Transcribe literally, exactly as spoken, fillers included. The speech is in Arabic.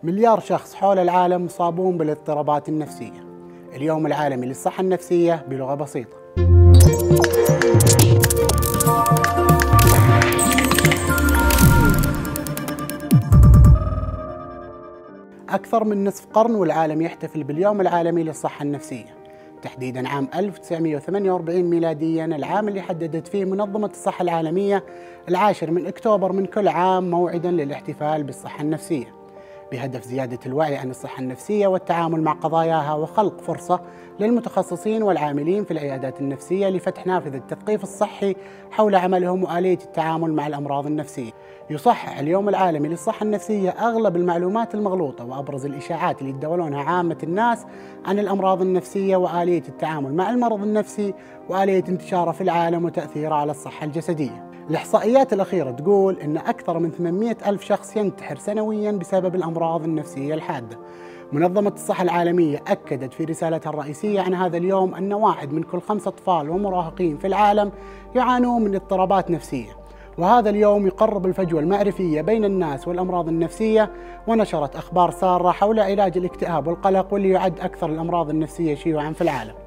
مليار شخص حول العالم مصابون بالاضطرابات النفسية. اليوم العالمي للصحة النفسية بلغة بسيطة. أكثر من نصف قرن والعالم يحتفل باليوم العالمي للصحة النفسية، تحديداً عام ألف وتسعمئة وثمانية وأربعين ميلادياً، العام اللي حددت فيه منظمة الصحة العالمية العاشر من أكتوبر من كل عام موعداً للاحتفال بالصحة النفسية، بهدف زيادة الوعي عن الصحة النفسية والتعامل مع قضاياها، وخلق فرصة للمتخصصين والعاملين في العيادات النفسية لفتح نافذة التثقيف الصحي حول عملهم وآلية التعامل مع الأمراض النفسية. يصحح اليوم العالمي للصحة النفسية أغلب المعلومات المغلوطة وأبرز الإشاعات اللي يتداولونها عامة الناس عن الأمراض النفسية وآلية التعامل مع المرض النفسي وآلية انتشاره في العالم وتأثيره على الصحة الجسدية. الإحصائيات الأخيرة تقول أن أكثر من ثمانمئة ألف شخص ينتحر سنوياً بسبب الأمراض النفسية الحادة. منظمة الصحة العالمية أكدت في رسالتها الرئيسية عن هذا اليوم أن واحد من كل خمسة أطفال ومراهقين في العالم يعانون من اضطرابات نفسية، وهذا اليوم يقرب الفجوة المعرفية بين الناس والأمراض النفسية. ونشرت أخبار سارة حول علاج الاكتئاب والقلق، واللي يعد أكثر الأمراض النفسية شيوعاً في العالم.